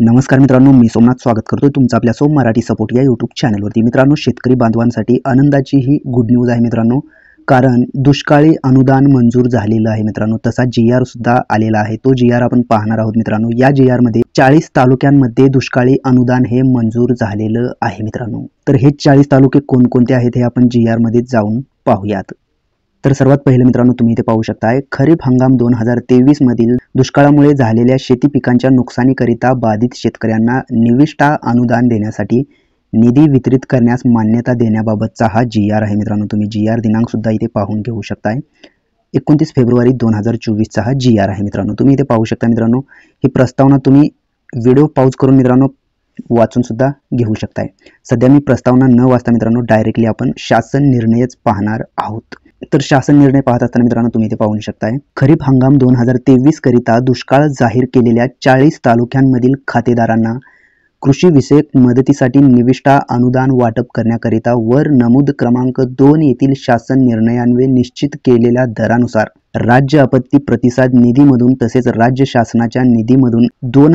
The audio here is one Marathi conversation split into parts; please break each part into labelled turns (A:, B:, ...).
A: नमस्कार मित्रांनो, मी सोमनाथ स्वागत करतोय तुमचं आपल्या सोम मराठी सपोर्ट या यूट्यूब चॅनलवरती। मित्रांनो, शेतकरी बांधवांसाठी आनंदाची ही गुड न्यूज आहे मित्रांनो, कारण दुष्काळी अनुदान मंजूर झालेलं आहे मित्रांनो। तसा GR सुद्धा आलेला आहे, तो GR आपण पाहणार आहोत मित्रांनो। या GR मध्ये 40 तालुक्यांमध्ये दुष्काळी अनुदान हे मंजूर झालेलं आहे मित्रांनो। तर हे 40 तालुके कोणकोणते आहेत हे आपण GR मध्ये जाऊन पाहूयात। तर सर्वात पहिले मित्रांनो, तुम्ही इथे पाहू शकता खरीप हंगाम 2023 मधील दुष्काळामुळे झालेल्या शेती पिकांच्या नुकसानीकरिता बाधित शेतकऱ्यांना निविष्ठा अनुदान देण्यासाठी निधी वितरित करण्यास मान्यता देण्याबाबतचा हा GR आहे मित्रांनो। तुम्ही GR दिनांक सुद्धा इथे पाहून घेऊ शकताय। 29 फेब्रुवारी 2024 चा हा GR आहे मित्रांनो। तुम्ही इथे पाहू शकता मित्रांनो, ही प्रस्तावना तुम्ही व्हिडिओ पॉज करून मित्रांनो वाचून सुद्धा घेऊ शकताय। सध्या मी प्रस्तावना न वाचता मित्रांनो डायरेक्टली आपण शासन निर्णयच पाहणार आहोत। तर शासन निर्णय पाहत असताना मित्रांनो तुम्ही इथे पाहू शकताय, खरीप हंगाम 2023 करिता दुष्काळ जाहीर केलेल्या 40 तालुक्यांमधील खातेदारांना कृषी विषयक मदतीसाठी निविष्ठा अनुदान वाटप करण्याकरिता वर नमूद क्रमांक 2 येथील शासन निर्णयान्वये निश्चित केलेल्या दरानुसार राज्य आपत्ती प्रतिसाद निधीमधून तसेच राज्य शासनाच्या निधीमधून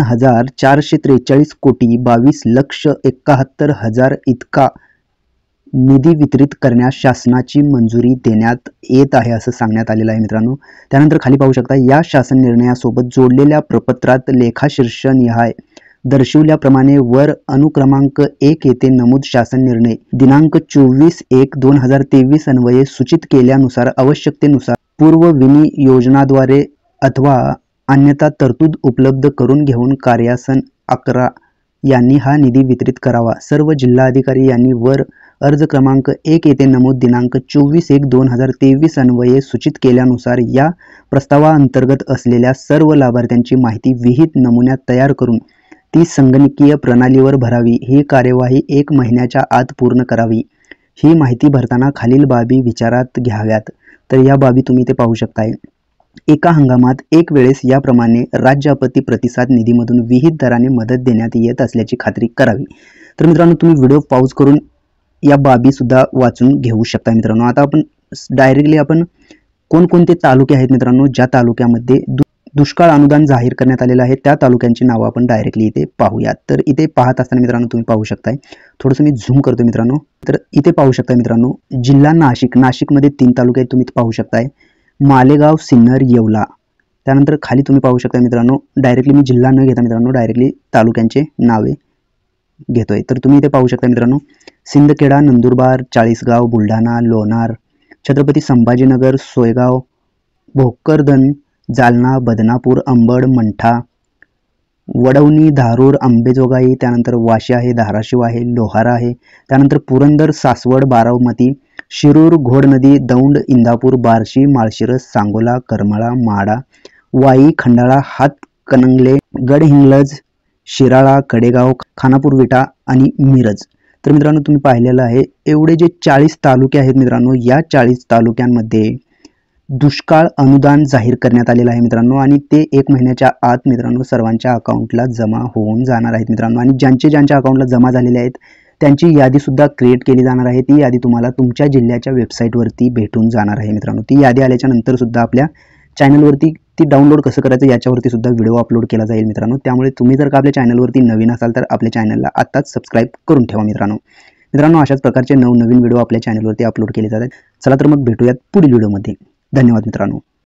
A: 2443 कोटी 22,71,000 इतका निधी वितरित करण्यास शासनाची मंजुरी देण्यात येत आहे असं सांगण्यात आलेलं आहे मित्रांनो। त्यानंतर खाली पाहू शकता, या शासन निर्णयासोबत जोडलेल्या प्रपत्रात लेखाशीर्ष निहाय दर्शविल्याप्रमाणे वर अनुक्रमांक 1 येथे नमूद शासन निर्णय दिनांक 24/1/2023 अन्वये सूचित केल्यानुसार आवश्यकतेनुसार पूर्व विनियोजनाद्वारे अथवा अन्यथा तरतूद उपलब्ध करून घेऊन कार्यासन 11 यांनी हा निधी वितरित करावा। सर्व जिल्हाधिकारी यांनी वर अर्ज क्रमांक 1 येथे नमूद दिनांक 24/1/2023 अन्वये सूचित केल्यानुसार या प्रस्तावाअंतर्गत असलेल्या सर्व लाभार्थ्यांची माहिती विहित नमुन्यात तयार करून ती संगणकीय प्रणालीवर भरावी। ही कार्यवाही 1 महिन्याच्या आत पूर्ण करावी। ही माहिती भरताना खालील बाबी विचारात घ्याव्यात। तर या बाबी तुम्ही इथे पाहू शकताय। एका हंगामात एक वेळेस याप्रमाणे राज्य आपत्ती प्रतिसाद निधीमधून विहित दराने मदत देण्यात येत असल्याची खात्री करावी। तर मित्रांनो, तुम्ही व्हिडिओ पॉज करून या बाबी सुद्धा वाचून घेऊ शकता मित्रांनो। आता आपण डायरेक्टली आपण कोणकोणते तालुके आहेत मित्रांनो, ज्या तालुक्यामध्ये दुष्काळ अनुदान जाहीर करण्यात आलेलं आहे त्या तालुक्यांची नावं आपण डायरेक्टली इथे पाहूयात। तर इथे पाहत असताना मित्रांनो तुम्ही पाहू शकताय, थोडंसं मी झूम करतो मित्रांनो। तर इथे पाहू शकता मित्रांनो, जिल्हा नाशिक, नाशिकमध्ये 3 तालुके आहेत तुम्ही पाहू शकताय, मालेगाव, सिन्नर, येवला। त्यानंतर खाली तुम्ही पाहू शकता मित्रांनो, डायरेक्टली मी जिल्हा न घेता मित्रांनो डायरेक्टली तालुक्यांचे नावे घेतोय। तर तुम्ही इथे पाहू शकता मित्रांनो, सिंदखेडा, नंदुरबार, चाळीसगाव, बुलढाणा, लोणार, छत्रपती संभाजीनगर, सोयगाव, भोकरदन, जालना, बदनापूर, अंबड, मंठा, वडवणी, धारूर, अंबेजोगाई, त्यानंतर वाशी आहे, धाराशिव आहे, लोहारा आहे, त्यानंतर पुरंदर, सासवड, बारामती, शिरूर, घोडनदी, दौंड, इंदापूर, बार्शी, माळशिरस, सांगोला, करमाळा, माडा, वाई, खंडाळा, हातकणंगले, गडहिंग्लज, शिराळा, कडेगाव, खानापूर विटा आणि मिरज। तर मित्रांनो तुम्ही पाहिलेलं आहे, एवढे जे 40 तालुके आहेत मित्रांनो, या 40 तालुक्यांमध्ये दुष्काळ अनुदान जाहीर करण्यात आलेलं आहे मित्रांनो, आणि ते 1 महिन्याच्या आत मित्रांनो सर्वांच्या अकाउंटला जमा होऊन जाणार आहेत मित्रांनो। आणि ज्यांच्या अकाउंटला जमा झालेले आहेत त्यांची यादी सुद्धा क्रिएट केली जाणार आहे। ती यादी तुम्हाला तुमच्या जिल्ह्याच्या वेबसाईटवरती भेटून जाणार आहे मित्रांनो। ती यादी आल्याच्या नंतर सुद्धा आपल्या चॅनलवरती ती डाउनलोड कसं करायचं याच्यावरती सुद्धा व्हिडिओ अपलोड केला जाईल मित्रांनो। त्यामुळे तुम्ही जर का आपल्या चॅनलवरती नवीन असाल तर आपल्या चॅनलला आताच सबस्क्राईब करून ठेवा मित्रांनो। अशाच प्रकारचे नवनवीन व्हिडिओ आपल्या चॅनलवरती अपलोड केले जातात। चला तर मग भेटूयात पुढील व्हिडिओमध्ये। धन्यवाद मित्रांनो।